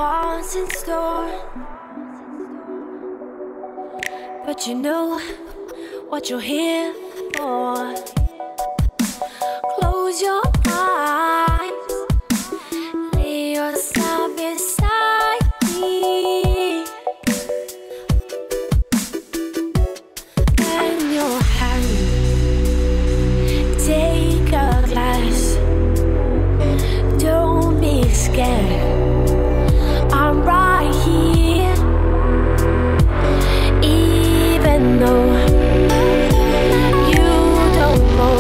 what's in store, but you know what you're here for. Close your eyes, lay yourself beside me, in your hand take a glass. Don't be scared, I'm right here, even though you don't know.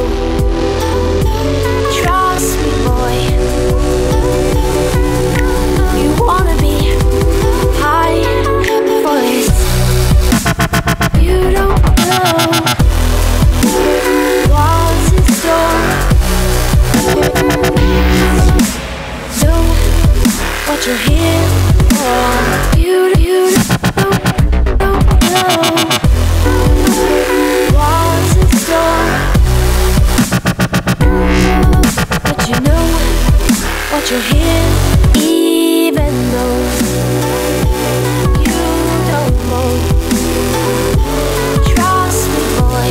Trust me, boy, you wanna be high for this. You don't know what's in store, know what you're here for. You don't know what's in store, but you know what you're here, even though you don't know. Trust me, boy,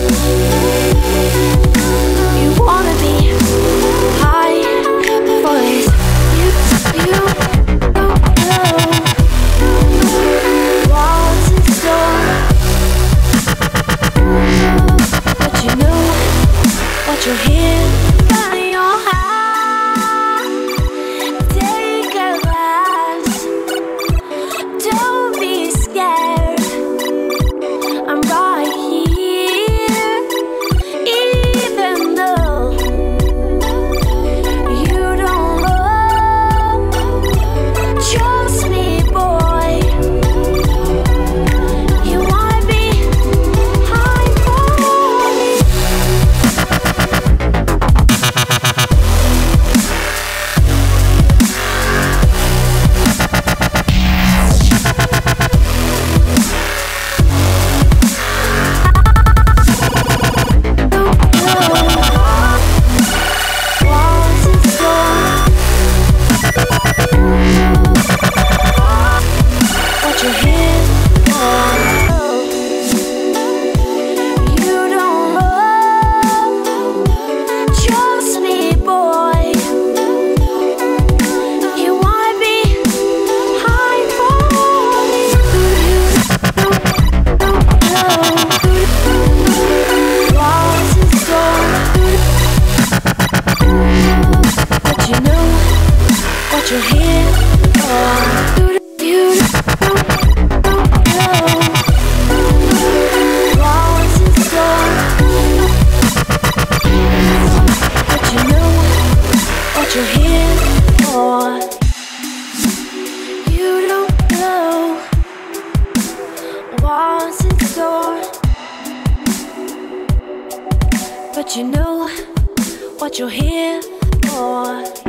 you wanna be high for this. You don't know what's in store, but you know what you're here. By your hand, take a glass. Don't be scared, I'm right here, even though you don't know. Trust me, boy, you wanna be high for me. What's in store, what you're here for. You don't know. Trust me, boy, you wanna be high for me. What's in store, but you know what you're here for. You don't know what's in store, but you know what you're here for. You don't know what's in store, but you know what you're here for.